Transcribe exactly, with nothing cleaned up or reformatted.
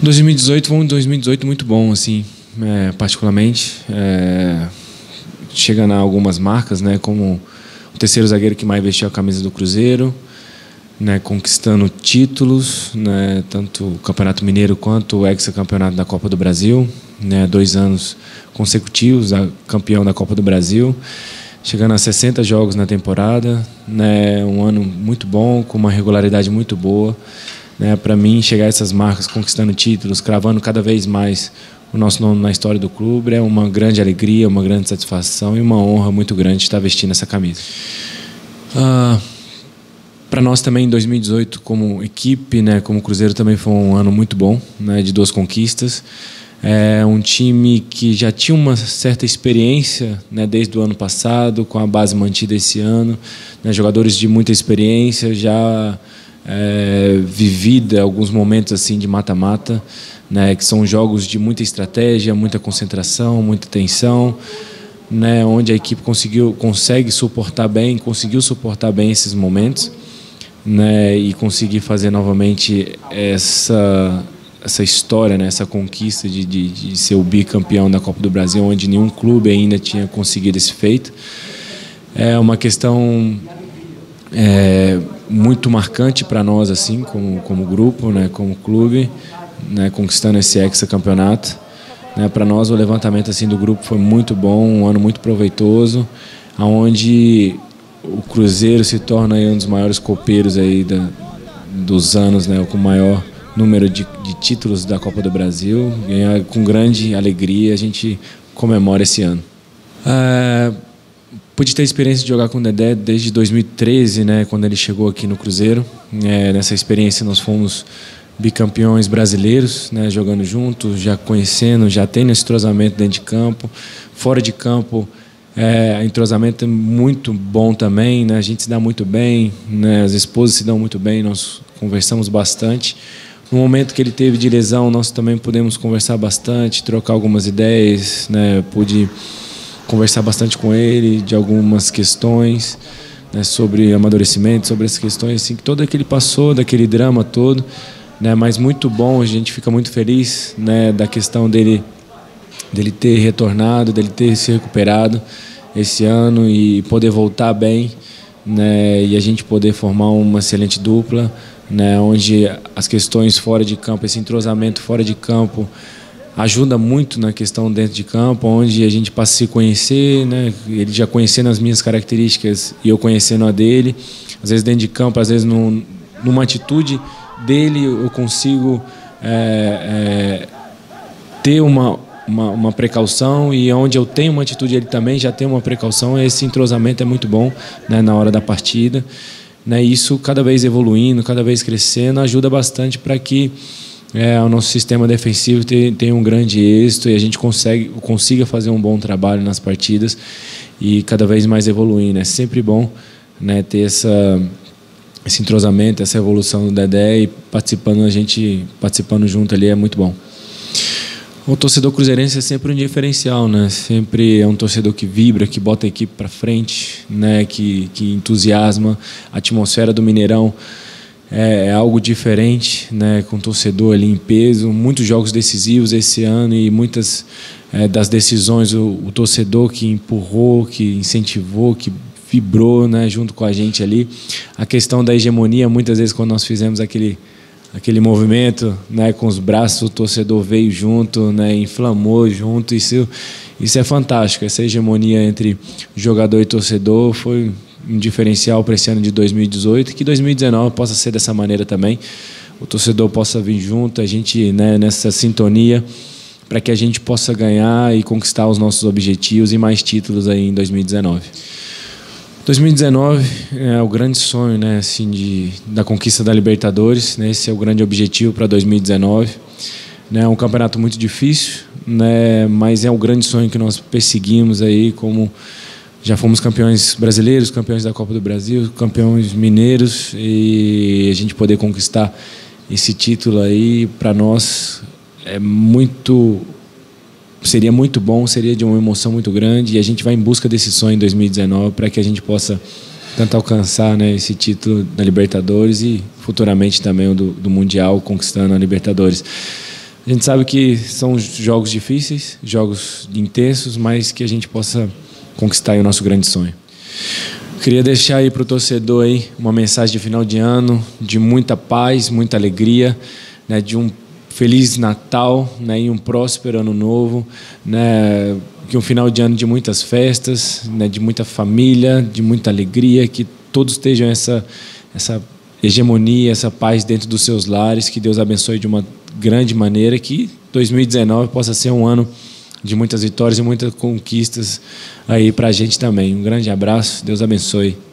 dois mil e dezoito foi um dois mil e dezoito muito bom, assim, é, particularmente. É, chegando a algumas marcas, né, como o terceiro zagueiro que mais vestiu a camisa do Cruzeiro, né, conquistando títulos, né, tanto o Campeonato Mineiro quanto o hexacampeonato da Copa do Brasil, né, dois anos consecutivos, a campeão da Copa do Brasil, chegando a sessenta jogos na temporada, né, um ano muito bom, com uma regularidade muito boa. Né, para mim, chegar a essas marcas, conquistando títulos, cravando cada vez mais o nosso nome na história do clube, é uma grande alegria, uma grande satisfação e uma honra muito grande estar vestindo essa camisa. Ah, para nós também, em dois mil e dezoito, como equipe, né, como Cruzeiro, também foi um ano muito bom, né, de duas conquistas. É um time que já tinha uma certa experiência, né, desde o ano passado, com a base mantida esse ano, né, jogadores de muita experiência, já é, vivida alguns momentos assim de mata-mata, né, que são jogos de muita estratégia, muita concentração, muita tensão, né, onde a equipe conseguiu, consegue suportar bem, conseguiu suportar bem esses momentos, né, e conseguir fazer novamente essa essa história, né, essa conquista de, de, de ser o bicampeão da Copa do Brasil, onde nenhum clube ainda tinha conseguido esse feito. É uma questão é, muito marcante para nós, assim, como, como grupo, né, como clube, né, conquistando esse hexacampeonato. Né, para nós, o levantamento assim, do grupo foi muito bom, um ano muito proveitoso, onde o Cruzeiro se torna aí um dos maiores copeiros aí da, dos anos, né, com o maior número de, de títulos da Copa do Brasil. E, com grande alegria a gente comemora esse ano. É, pude ter a experiência de jogar com o Dedé desde dois mil e treze, né, quando ele chegou aqui no Cruzeiro. É, nessa experiência nós fomos bicampeões brasileiros, né, jogando juntos, já conhecendo, já tendo esse entrosamento dentro de campo. Fora de campo, é, entrosamento é muito bom também, né, a gente se dá muito bem, né, as esposas se dão muito bem, nós conversamos bastante. No momento que ele teve de lesão, nós também pudemos conversar bastante, trocar algumas ideias, né? Pude conversar bastante com ele de algumas questões, né, sobre amadurecimento, sobre essas questões, assim, que todo aquele passou, daquele drama todo, né? Mas muito bom, a gente fica muito feliz, né, da questão dele, dele ter retornado, dele ter se recuperado esse ano e poder voltar bem, né, e a gente poder formar uma excelente dupla, né, onde as questões fora de campo, esse entrosamento fora de campo ajuda muito na questão dentro de campo, onde a gente passa a se conhecer, né, ele já conhecendo as minhas características e eu conhecendo a dele, às vezes dentro de campo, às vezes num, numa atitude dele eu consigo é, é, ter uma, uma, uma precaução, e onde eu tenho uma atitude ele também já tem uma precaução. Esse entrosamento é muito bom, né, na hora da partida. Né, isso cada vez evoluindo, cada vez crescendo, ajuda bastante para que é, o nosso sistema defensivo tenha, tenha um grande êxito e a gente consegue, consiga fazer um bom trabalho nas partidas e cada vez mais evoluindo. É sempre bom, né, ter essa, esse entrosamento, essa evolução do Dedé, e participando, a gente participando junto ali é muito bom. O torcedor cruzeirense é sempre um diferencial, né? Sempre é um torcedor que vibra, que bota a equipe para frente, né? Que, que entusiasma. A atmosfera do Mineirão é, é algo diferente, né? Com o torcedor ali em peso. Muitos jogos decisivos esse ano e muitas é, das decisões o, o torcedor que empurrou, que incentivou, que vibrou, né? Junto com a gente ali. A questão da hegemonia, muitas vezes quando nós fizemos aquele aquele movimento, né, com os braços, o torcedor veio junto, né, inflamou junto. Isso, isso é fantástico. Essa hegemonia entre jogador e torcedor foi um diferencial para esse ano de dois mil e dezoito, e que dois mil e dezenove possa ser dessa maneira também. O torcedor possa vir junto, a gente, né, nessa sintonia, para que a gente possa ganhar e conquistar os nossos objetivos e mais títulos aí em dois mil e dezenove. dois mil e dezenove é o grande sonho, né, assim, de, da conquista da Libertadores, né, esse é o grande objetivo para dois mil e dezenove. Né, é um campeonato muito difícil, né, mas é o grande sonho que nós perseguimos aí, como já fomos campeões brasileiros, campeões da Copa do Brasil, campeões mineiros, e a gente poder conquistar esse título aí, para nós, é muito... seria muito bom, seria de uma emoção muito grande, e a gente vai em busca desse sonho em dois mil e dezenove para que a gente possa tanto alcançar, né, esse título da Libertadores e futuramente também o do, do Mundial, conquistando a Libertadores. A gente sabe que são jogos difíceis, jogos intensos, mas que a gente possa conquistar aí o nosso grande sonho. Queria deixar aí para o torcedor aí uma mensagem de final de ano, de muita paz, muita alegria, né, de um Feliz Natal, né, e um próspero ano novo, né, que um final de ano de muitas festas, né, de muita família, de muita alegria, que todos estejam essa, essa hegemonia, essa paz dentro dos seus lares, que Deus abençoe de uma grande maneira, que dois mil e dezenove possa ser um ano de muitas vitórias e muitas conquistas aí para a gente também. Um grande abraço, Deus abençoe.